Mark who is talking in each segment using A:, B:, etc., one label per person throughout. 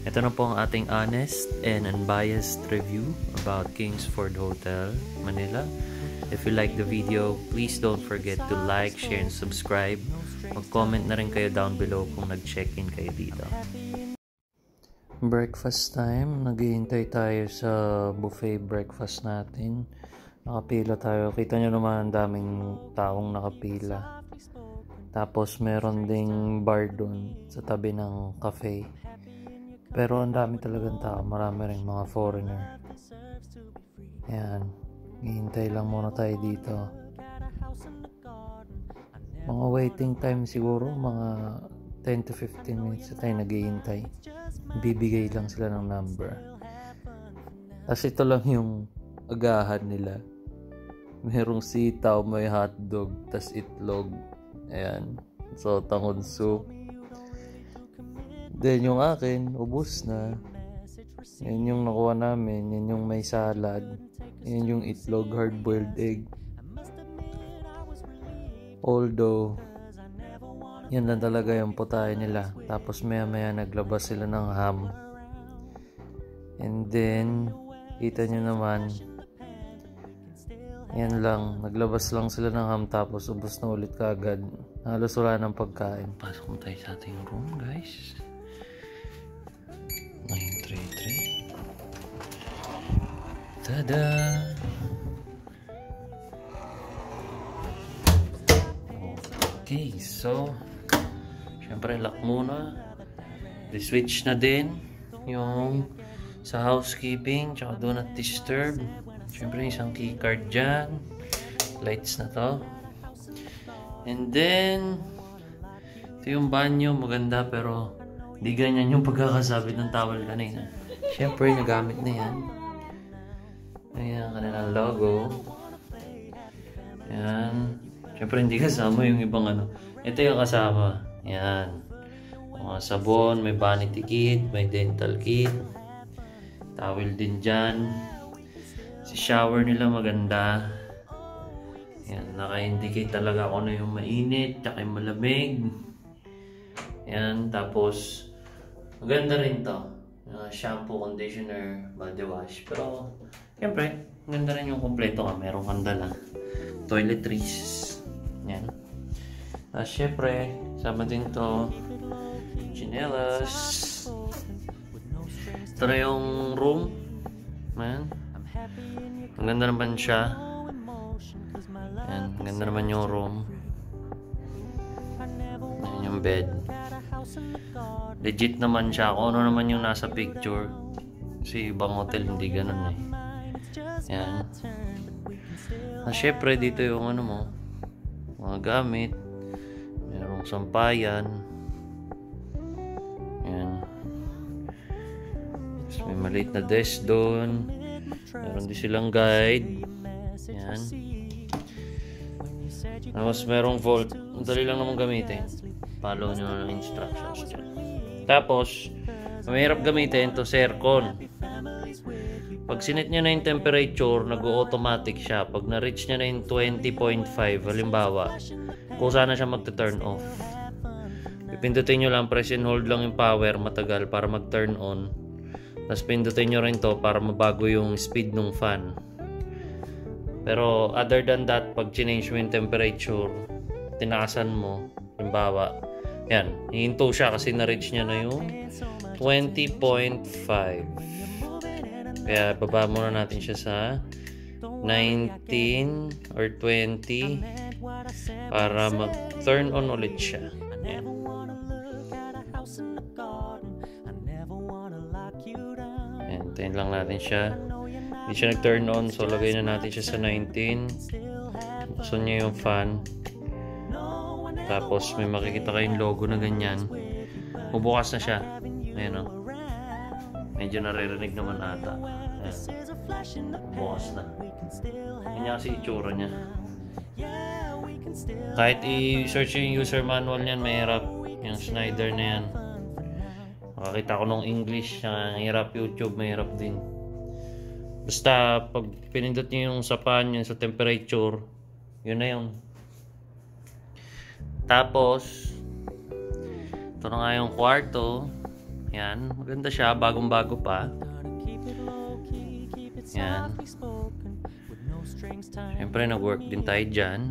A: Ito na po ang ating honest and unbiased review about Kingsford Hotel, Manila. If you like the video, please don't forget to like, share, and subscribe. Mag-comment na rin kayo down below kung nag-check-in kayo dito. Breakfast time. Naghihintay tayo sa buffet breakfast natin. Nakapila tayo. Kita nyo naman ang daming taong nakapila. Tapos meron ding bar dun sa tabi ng cafe. Pero ang dami talagang tao. Marami rin mga foreigner. Ayan. Hihintay lang muna tayo dito. Mga waiting time siguro. Mga 10 to 15 minutes na tayo naghihintay. Bibigay lang sila ng number. Tapos ito lang yung agahan nila. Merong sitaw, may hotdog, tas itlog. Ayan. So, tangon soup. Then yung akin, ubos na. Yan yung nakuha namin. Yan yung may salad. Yan yung itlog, hard-boiled egg. Although, yan lang talaga yung putahe nila. Tapos maya-maya naglabas sila ng ham. And then, kita nyo naman, yan lang, naglabas lang sila ng ham tapos ubos na ulit kaagad. Halos wala ng pagkain. Pasok mo tayo sa ating room, guys. 933. Tada! Okay, so syempre lock muna. Switch na din yung sa housekeeping, tsaka do not disturb. Syempre isang keycard dyan. Lights na to. And then ito yung banyo, maganda pero di ganyan yung pagkakasabit ng towel kanina. Syempre nagamit na yan. Ayan, kanilang logo. Ayan. Syempre hindi kasama yung ibang ano. Ito yung kasama. Ayan. Mga sabon, may vanity kit, may dental kit. Towel din dyan. Si shower nila maganda. Ayan, naka-indicate talaga kung ano yung mainit, tsaka yung malamig. Ayan, tapos maganda rin to. Shampoo, conditioner, body wash. Pero, syempre, maganda rin yung kompleto ka. Meron kang dala. Toiletries. Ayan. Tapos, syempre, sama din to. Chinelas. Ito na yung room. Ayan. Maganda naman siya. Ayan. Maganda naman yung room. Ayan yung bed. Legit naman siya. Kung ano naman yung nasa picture. Kasi ibang hotel hindi ganun eh. Ayan. Syempre dito yung ano mo. Mga gamit. Merong sampayan. Ayan. Tapos may maliit na desk doon. Meron din silang guide. Ayan. Tapos merong vault. Madali lang naman gamitin. Follow nyo ang instructions dyan. Tapos, mahirap gamitin ito sa aircon. Pag sinet nyo na yung temperature, nag-automatic siya. Pag na-reach nyo na yung 20.5, halimbawa, kusa na siya mag-turn off. Pipindutin nyo lang, press and hold lang yung power, matagal para mag-turn on. Tapos pindutin nyo rin to para mabago yung speed ng fan. Pero other than that, pag change mo yung temperature, tinaasan mo, halimbawa, yan, hihinto siya kasi na-reach niya na yung 20.5. Kaya baba muna natin siya sa 19 or 20 para mag-turn on ulit siya. Yan. Yan, tayin lang natin siya. Hindi siya nag-turn on, so lagay na natin siya sa 19. Buksan niya yung fan. Tapos may makikita kayong logo na ganyan. Bubukas na siya. Ayan o. Medyo naririnig naman ata. Ayan. Bubukas na. Ganyan kasi itsura niya. Kahit i-search yung user manual niyan, mahirap. Yung Schneider na yan. Makakita ko nung English. Mahirap YouTube, mahirap din. Basta pag pinindot niyo yung sa pan, yung sa temperature, yun na yun. Tapos ito na nga yung kwarto. Yan, maganda siya, bagong-bago pa. Yan. Siyempre, nag-work din tayo dyan.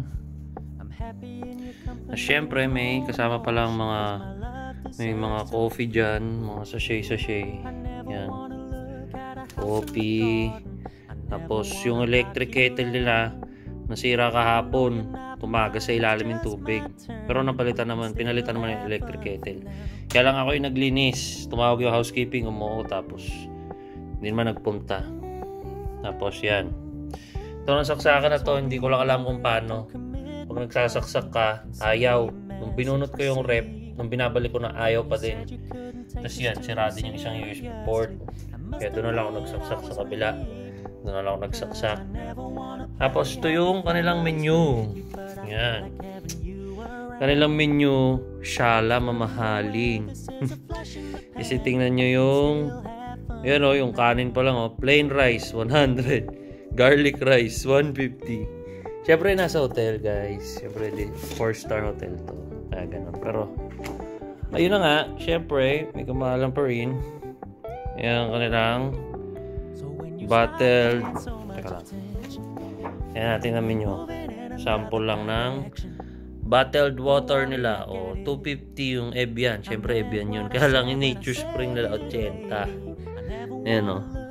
A: Siyempre, may kasama palang may mga coffee dyan, mga sachet. Yan. Coffee. Tapos, yung electric kettle nila, nasira kahapon. Tumagas sa ilalim yung tubig. Pero pinalitan naman yung electric kettle. Kaya lang ako yung naglinis. Tumawag yung housekeeping, umuo, tapos hindi naman nagpunta. Tapos yan. Ito nasaksakan na to, hindi ko lang alam kung paano. Pag nagsasaksak ka, ayaw. Nung binunot ko yung rep, nung binabalik ko na ayaw pa din. Tapos yan, sira din yung isang USB port. Kaya doon na lang ako nagsaksak sa kabila. Doon na lang ako nagsaksak. Tapos ito yung kanilang menu. Yan. Kanilang menu, syala mamahalin. Kasi tingnan nyo yung kanin pa lang, plain rice 100, garlic rice 150. Syempre nasa hotel, guys. Syempre 4-star hotel to. Kaya ganun. Pero ayun na nga, syempre may kamahalan pa rin. Yan kanilang bottled. Teka lang. Yan natin na menu. Sample lang ng bottled water nila. 250 yung Evian. Siyempre Evian yun. Kaya lang yung Nature Spring nila 80. Ayan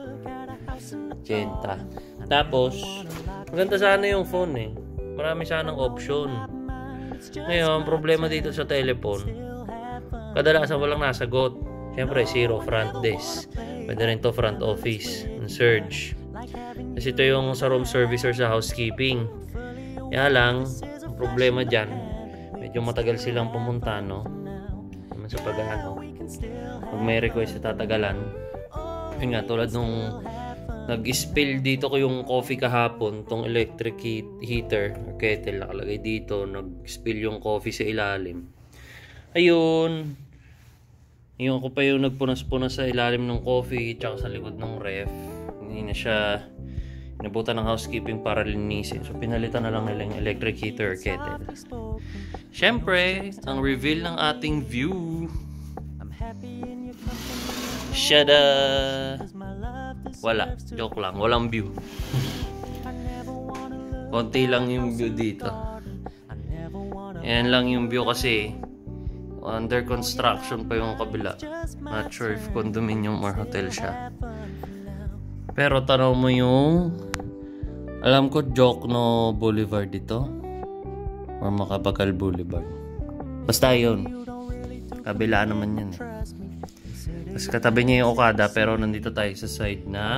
A: 80. Tapos maganda sana yung phone Marami sanang option. Ngayon, problema dito sa telephone, kadalasan walang nasagot. Siyempre, zero front desk. Pwede rin to front office. Surge. Kasi ito yung sa room service or sa housekeeping. Kaya lang, problema dyan, medyo matagal silang pumunta, no? Naman sa pag-ano. Pag may request sa tatagalan. Yun nga, tulad nung nag-spill dito ko yung coffee kahapon, tong electric heater or kettle nakalagay dito, nag-spill yung coffee sa ilalim. Ayun. Yung ako pa yung nagpunas-punas sa ilalim ng coffee tsaka sa likod ng ref. Hindi na siya inabutan ng housekeeping para linisin. So pinalitan na lang nila yung electric heater or kettle. Siyempre, ang reveal ng ating view. Shada! Wala. Joke lang. Walang view. Konti lang yung view dito. Yan lang yung view kasi under construction pa yung kabila. Not sure if condominium or hotel siya. Pero tanaw mo yung, alam ko Jokno Boulevard dito or Macapagal Boulevard. Basta yun. Kabila naman yun Tapos katabi niya yung Okada, pero nandito tayo sa side ng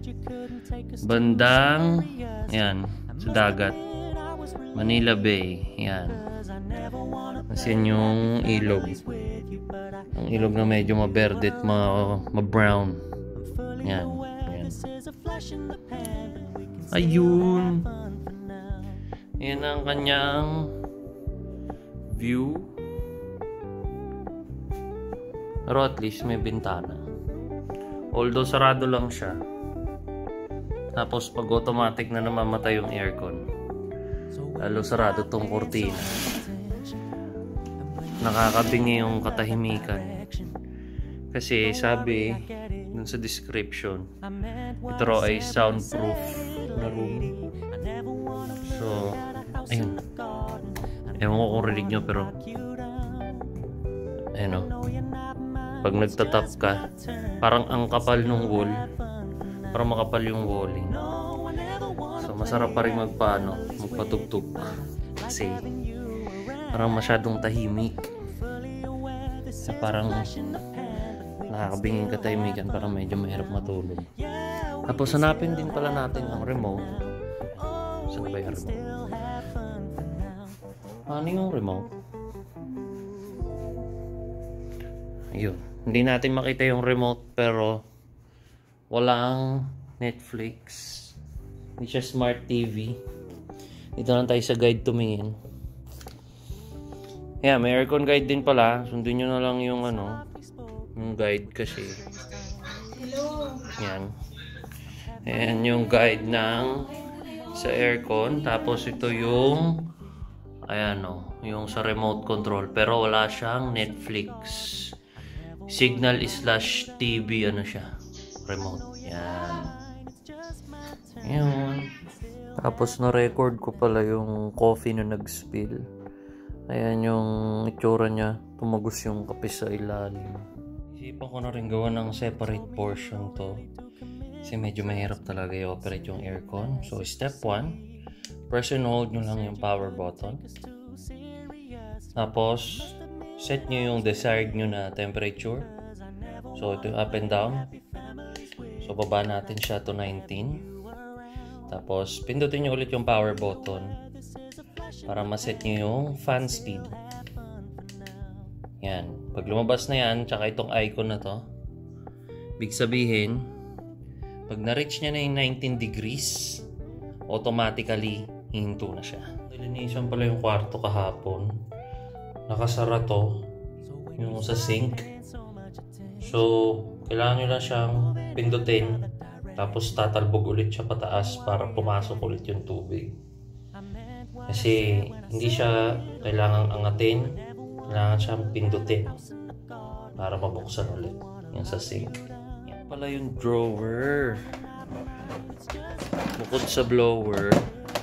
A: bandang yan, sa dagat, Manila Bay. Yan. Kasi yung ilog. Ang ilog na medyo maberde at ma-brown. Yan. Yan. Ayun. Yan ang kanyang view. Pero at least may bintana. Although sarado lang siya. Tapos pag automatic na namamatay yung aircon, lalo sarado tong kurtina. Nakakabingi yung katahimikan. Kasi sabi dun sa description, ito raw ay soundproof na room. So, ayun. Ewan ko kung rinig nyo, pero ayun pag nagtatap ka, parang ang kapal nung wall, parang makapal yung walling. So masarap pa rin magpatugtog kasi parang masyadong tahimik. So, parang nakakabingin katahimikan, parang medyo mahirap matulog. Tapos hanapin din pala natin ang remote. Saan ba yung remote? Ano yung remote? Ayun. Hindi natin makita yung remote, pero walang Netflix. Hindi siya smart TV. Dito lang tayo sa guide tumingin. Yeah, may aircon guide din pala. Sundin nyo na lang yung yung guide kasi. Yan. Ayan yung guide ng sa aircon. Tapos ito yung yung sa remote control. Pero wala siyang Netflix. signal slash TV ano siya, remote. Yan. Yun. Tapos na-record ko pala yung coffee na nag-spill. Ayan yung itsura niya. Tumagos yung kape sa ilalim. Isipan ko na rin gawa ng separate portion to. Kasi medyo mahirap talaga i-operate yung aircon. So step 1, press and hold nyo lang yung power button. Tapos set nyo yung desired nyo na temperature. So ito yung up and down. So baba natin siya to 19. Tapos, pindutin nyo ulit yung power button para maset nyo yung fan speed. Yan. Pag lumabas na yan, tsaka itong icon na to, big sabihin, pag na-reach nyo na yung 19 degrees, automatically, hihinto na siya. Nilinisan pala yung kwarto kahapon. Nakasara to, yung sa sink. So, kailangan nyo lang siyang pindutin. Tapos tatalbog ulit siya pataas para pumasok ulit yung tubig. Kasi hindi siya kailangang angatin, kailangan siyang pindutin para mabuksan ulit yung sa sink. Yan pala yung drawer. Bukod sa blower,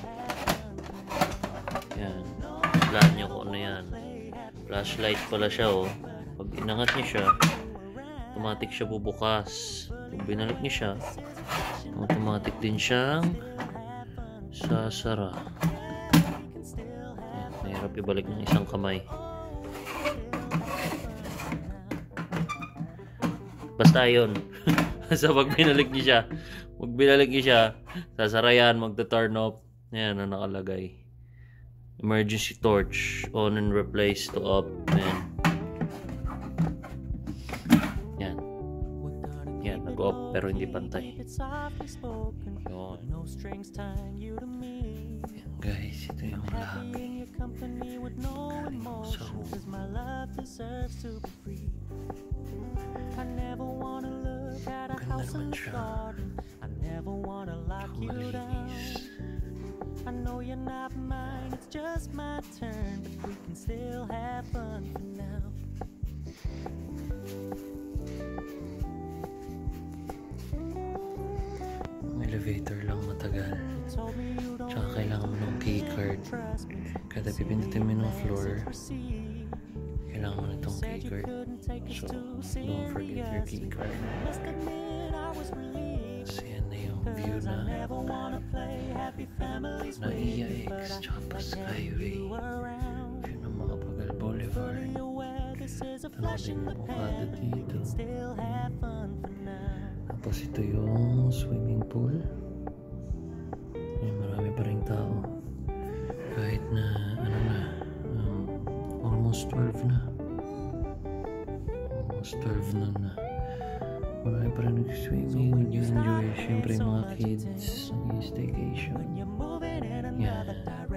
A: yan. Plan nyo kung ano yan. Flashlight pala siya oh. Pag inangat niyo siya, automatic siya bubukas. Pag binalik niyo siya, automatic din siyang sasara. Ayan, mahirap ibalik ng isang kamay. Basta yun. So pag binalik niyo siya, sasara yan, magta-turn off. Ayan na nakalagay. Emergency torch, on and replace to off. Ayan. Yan, nag-off pero hindi pantay. Yun. Yan guys, ito yung lobby. So, ganda naman siya. Malinis. I know you're not mine, it's just my turn, but we can still have fun for now. Elevator lang matagal. Tsaka kailangan mo ng keycard. Kada pipindutin mo ng floor, kailangan mo na itong keycard. So, don't forget your keycard. So, yan na yung view na EIX tsaka Skyway. View ng Makapagal Boulevard. Tanawin mo kada dito. Tapos ito yung swimming pool. Ay, marami pa rin tao. Kahit na, almost 12 na. Almost 12 na. Marami pa rin nag-swimming. Nag-enjoy. Siyempre yung mga kids. Nag-staycation. Yan.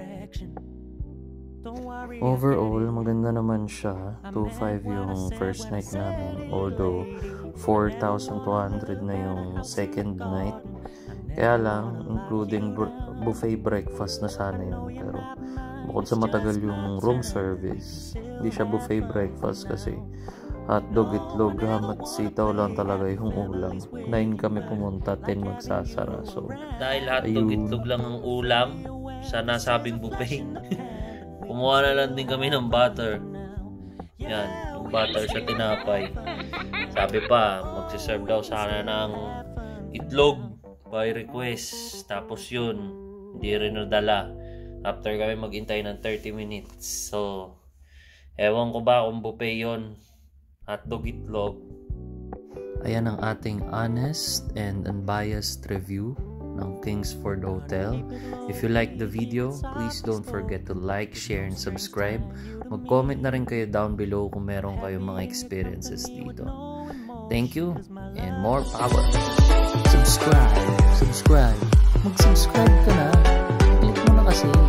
A: Overall, maganda naman siya. 2,500 yung first night namin. Although, 4,200 na yung second night. Kaya lang, including buffet breakfast na sana yun. Pero, bukod sa matagal yung room service, hindi siya buffet breakfast kasi hotdog, itlog, ham at sitaw lang talaga yung ulam. 9 kami pumunta, 10 magsasara. So, dahil hotdog, itlog lang ang ulam sa nasabing buffet. Kumuha na lang din kami ng butter. Yan, yung butter sa tinapay. Sabi pa, magsiserve daw sana ng itlog by request. Tapos yun, hindi rin nadala. After kami maghintay ng 30 minutes. So, ewan ko ba kung buffet yun. Hotdog, itlog. Ayan ang ating honest and unbiased review ng Kingsford Hotel. If you like the video, please don't forget to like, share, and subscribe. Mag-comment na rin kayo down below kung meron kayong mga experiences dito. Thank you and more power. Subscribe. Mag-subscribe ka na. Click mo na kasi.